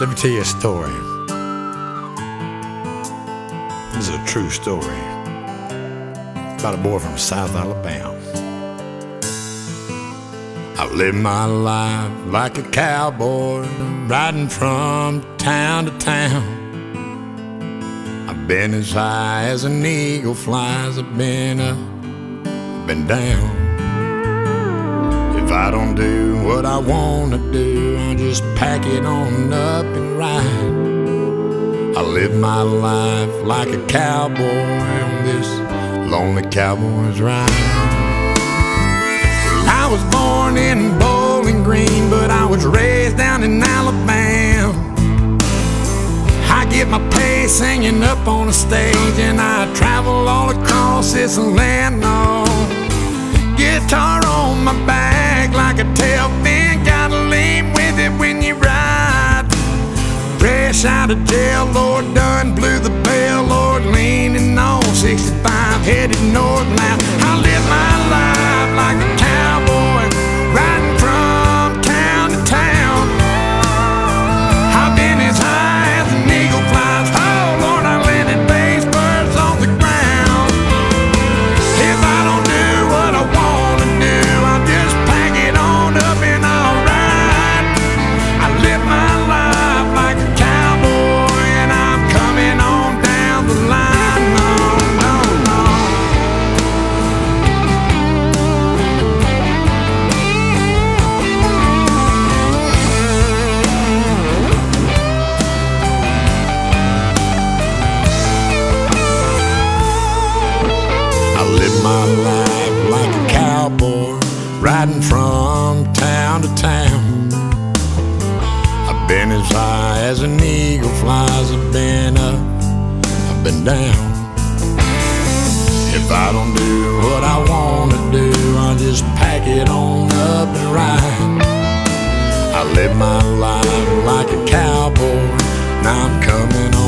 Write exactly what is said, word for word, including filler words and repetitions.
Let me tell you a story. This is a true story about a boy from South Alabama. I've lived my life like a cowboy, riding from town to town. I've been as high as an eagle flies. I've been up, been down. If I don't do what I want to do, I'll just pack it on up and ride. I live my life like a cowboy on this lonely cowboy's ride. I was born in Bowling Green, but I was raised down in Alabama. I get my pay singing up on the stage, and I travel all across this land. No guitar on my back like a tail fin, gotta lean with it when you ride. Fresh out of jail, Lord done blew the bell, Lord leaning on sixty-five, headed north now. I live my life like a cowboy, riding from town to town. I've been as high as an eagle flies. Oh Lord, I landed bass birds on the ground. If I don't do what I want to do, I'll just pack it on up and I'll ride. I live my life like a cowboy, and I'm coming on down the line. No, no, no. I live my life like a cowboy, riding from town to town. I've been as high as an eagle flies. I've been up, I've been down. If I don't do what I want to do, I'll just pack it on up and ride. I live my life like a cowboy, now I'm coming